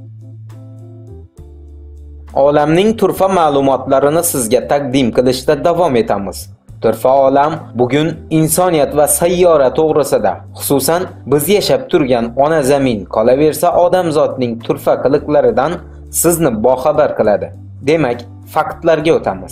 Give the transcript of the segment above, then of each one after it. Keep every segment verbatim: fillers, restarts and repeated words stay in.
Olamning turfa ma'lumotlarini sizga taqdim qilishda davom etamiz. Turfa olam bugun insoniyat va sayyora to'g'risida, xususan biz yashab turgan ona zamin, qolaversa odamzodning turfa qiliqlaridan sizni boxabar qiladi. Demak, faktlarga o'tamiz.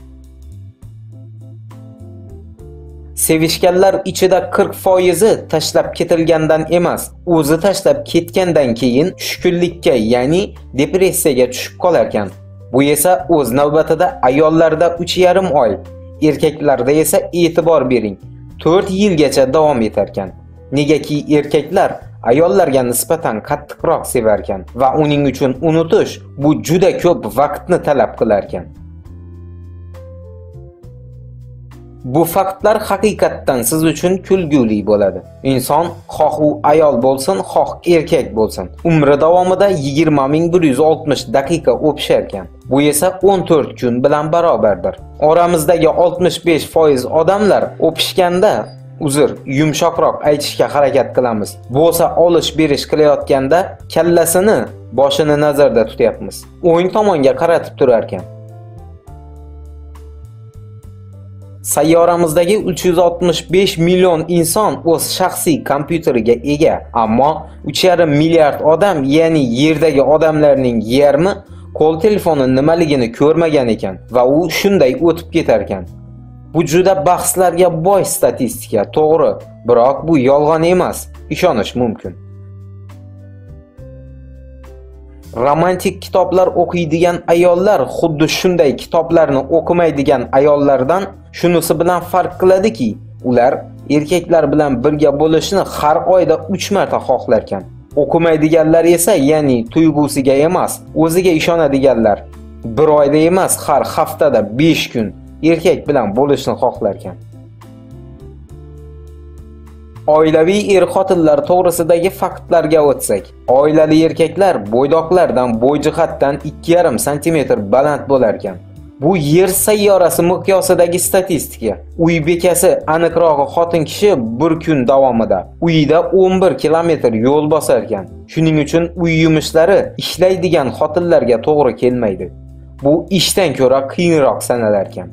Sevishganlar ichida qirq foizi tashlab ketilgandan emas, o'zi tashlab ketgandan keyin tushkunlikka, ya'ni depressiyaga tushib qolar ekan. Bu esa o'z navbatida ayollarda uch yarim oy, erkaklarda esa e'tibor bering, to'rt yilgacha davom etar ekan. Negaki erkaklar ayollarga nisbatan qattiqroq sevar ekan va uning uchun unutish bu juda ko'p vaqtni talab qilar ekan. Bu faktlar haqiqatdan siz uchun kulguli bo'ladi. Inson xoh u ayol bo'lsin, xoh erkak bo'lsin, umri davomida yigirma ming bir yuz oltmish daqiqa o'pishar ekan. Bu esa o'n to'rt kun bilan barobardir. Oramizdagi oltmish besh foiz odamlar o'pishganda uzr, yumshoqroq aytishga harakat qilamiz. Bo'lsa olish-berish qilayotganda kallasini, boshini nazarda tutyapmiz. O'ng tomonga qaratib turar ekan. Sayyoramizdagi uch yuz oltmish besh million inson o'z shaxsiy kompyuteriga ega, ammo uch yarim milliard odam, ya'ni yerdagi odamlarning yarmi qo'l telefoni nimaligini ko'rmagan ekan va u shunday o'tib ketar ekan. Bu juda bahslarga boy statistika, to'g'ri, biroq bu yolg'on emas, ishonish mumkin. Romantik kitoblar o'qiydigan ayollar xuddi shunday kitoblarni o'qimaydigan ayollardan shunisi bilan farq qiladiki, ular erkaklar bilan birga bo'lishni har oyda uch marta xohlar ekan. O'qimaydiganlar esa, ya'ni tuyg'usiga emas, o'ziga ishonadiganlar, bir oyda emas, har haftada besh kun erkak bilan bo'lishni xohlar ekan. Oilaviy er-xotinlar to'g'risidagi faktlarga o'tsak, oilali erkaklar bo'ydoqlardan bo'y jihatdan ikki yarim santimetr baland bo'lar ekan. Bu yer sayyorasi miqyosidagi statistika. Uy bekasi, aniqrog'i xotin kishi bir kun davomida uyida o'n bir kilometr yo'l bosar ekan. Shuning uchun uy yumushlari ishlaydigan xotinlarga to'g'ri kelmaydi. Bu ishdan ko'ra qiyinroq sanalar ekan.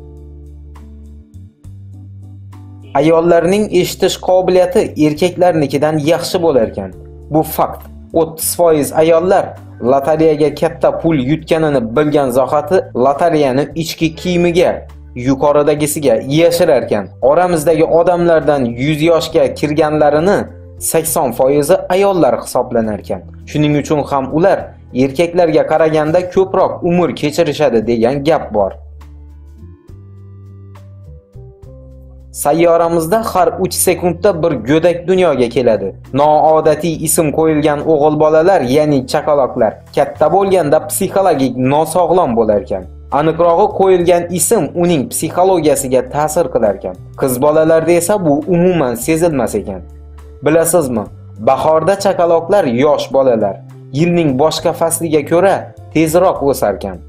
Ayollarning eshitish qobiliyati erkaklarnikidan yaxshi bo'lar ekan. Bu fakt. o'ttiz foiz ayollar lotereyaga katta pul yutganini bilgan zahoti lotereyani ichki kiyimiga, yuqoridagisiga yashirar ekan. Oramizdagi odamlardan yuz yoshga kirganlarini sakson foizi ayollar hisoblanar ekan. Shuning uchun ham ular erkaklarga qaraganda ko'proq umr kechirishadi degan gap bor. Sayyoramizda har uch sekundda bir go'dak dunyoga keladi. Noodatiy ism qo'yilgan o'g'il bolalar, ya'ni chaqaloqlar, katta bo'lganda psixologik nosog'lom bo'lar ekan. Aniqrog'i qo'yilgan ism uning psixologiyasiga ta'sir qilar ekan. Qiz bolalarda esa bu umuman sezilmas ekan. Bilasizmi, bahorda chaqaloqlar yosh bolalar, yilning boshqa fasliga ko'ra tezroq o'sar ekan.